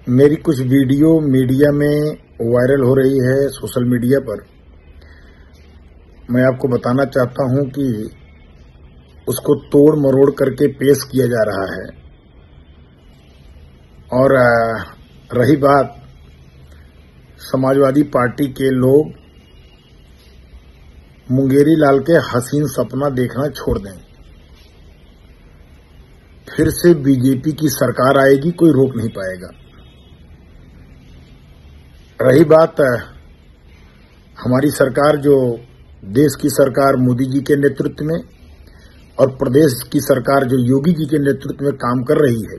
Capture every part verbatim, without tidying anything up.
मेरी कुछ video media में वायरल हो रही है, सोशल मीडिया पर। मैं आपको बताना चाहता हूं कि उसको तोड़ मरोड़ करके पेश किया जा रहा है। और रही बात समाजवादी पार्टी के लोग मुंगेरी लाल के हसीन सपना देखना छोड़ दें। फिर से बीजेपी की सरकार आएगी, कोई रोक नहीं पाएगा। रही बात हमारी सरकार, जो देश की सरकार मोदी जी के नेतृत्व में और प्रदेश की सरकार जो योगी जी के नेतृत्व में काम कर रही है,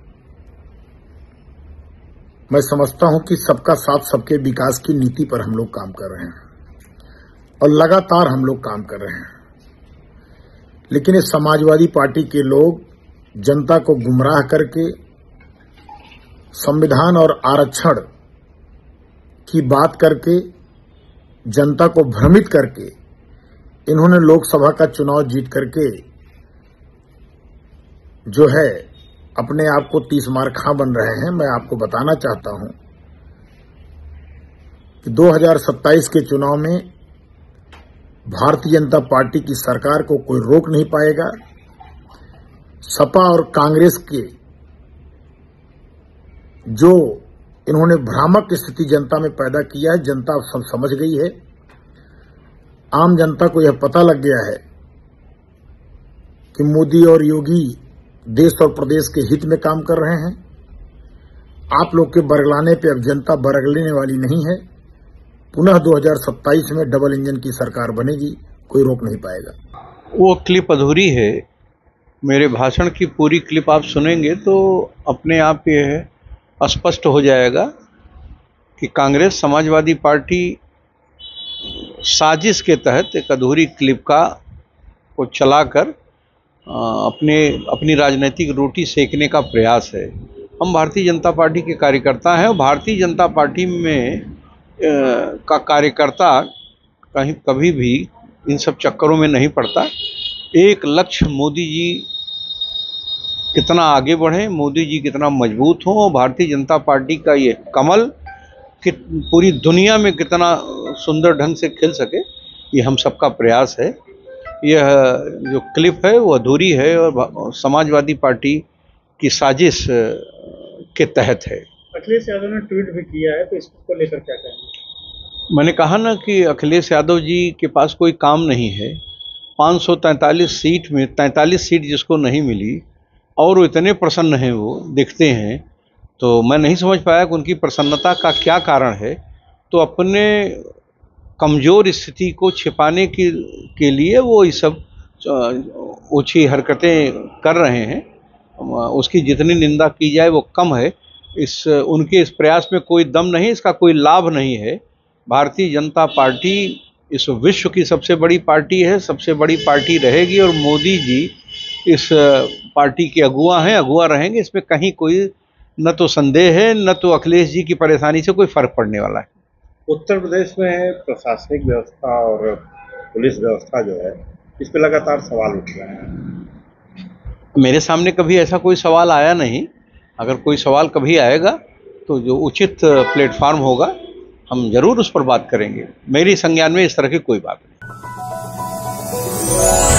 मैं समझता हूं कि सबका साथ सबके विकास की नीति पर हम लोग काम कर रहे हैं और लगातार हम लोग काम कर रहे हैं। लेकिन इस समाजवादी पार्टी के लोग जनता को गुमराह करके संविधान और आरक्षण की बात करके जनता को भ्रमित करके इन्होंने लोकसभा का चुनाव जीत करके जो है अपने आप को तीस मार खां बन रहे हैं। मैं आपको बताना चाहता हूं कि दो हज़ार सत्ताईस के चुनाव में भारतीय जनता पार्टी की सरकार को कोई रोक नहीं पाएगा। सपा और कांग्रेस के जो इन्होंने भ्रामक स्थिति जनता में पैदा किया है, जनता सब समझ गई है। आम जनता को यह पता लग गया है कि मोदी और योगी देश और प्रदेश के हित में काम कर रहे हैं। आप लोग के बरगलाने पे अब जनता बरगलने वाली नहीं है। पुनः दो हज़ार सत्ताईस में डबल इंजन की सरकार बनेगी, कोई रोक नहीं पाएगा। वो क्लिप अधूरी है। मेरे भाषण की पूरी क्लिप आप सुनेंगे तो अपने आप ये है स्पष्ट हो जाएगा कि कांग्रेस समाजवादी पार्टी साजिश के तहत एक अधूरी क्लिप का को चलाकर अपने अपनी राजनीतिक रोटी सेकने का प्रयास है। हम भारतीय जनता पार्टी के कार्यकर्ता हैं और भारतीय जनता पार्टी में आ, का कार्यकर्ता कहीं कभी भी इन सब चक्करों में नहीं पड़ता। एक लक्ष्य, मोदी जी कितना आगे बढ़े, मोदी जी कितना मजबूत हो और भारतीय जनता पार्टी का ये कमल कि पूरी दुनिया में कितना सुंदर ढंग से खिल सके, ये हम सबका प्रयास है। यह जो क्लिप है वो अधूरी है और समाजवादी पार्टी की साजिश के तहत है। अखिलेश यादव ने ट्वीट भी किया है, तो इसको लेकर क्या कहेंगे? मैंने कहा ना कि अखिलेश यादव जी के पास कोई काम नहीं है। पाँच सौ तैंतालीस सीट में तैंतालीस सीट जिसको नहीं मिली और वो इतने प्रसन्न हैं, वो दिखते हैं, तो मैं नहीं समझ पाया कि उनकी प्रसन्नता का क्या कारण है। तो अपने कमज़ोर स्थिति को छिपाने के के लिए वो ये सब ऊँची हरकतें कर रहे हैं। उसकी जितनी निंदा की जाए वो कम है। इस उनके इस प्रयास में कोई दम नहीं, इसका कोई लाभ नहीं है। भारतीय जनता पार्टी इस विश्व की सबसे बड़ी पार्टी है, सबसे बड़ी पार्टी रहेगी और मोदी जी इस पार्टी के अगुआ हैं, अगुआ रहेंगे। इसमें कहीं कोई न तो संदेह है, न तो अखिलेश जी की परेशानी से कोई फर्क पड़ने वाला है। उत्तर प्रदेश में प्रशासनिक व्यवस्था और पुलिस व्यवस्था जो है, इस पर लगातार सवाल उठ रहे हैं। मेरे सामने कभी ऐसा कोई सवाल आया नहीं। अगर कोई सवाल कभी आएगा तो जो उचित प्लेटफॉर्म होगा हम जरूर उस पर बात करेंगे। मेरी संज्ञान में इस तरह की कोई बात नहीं।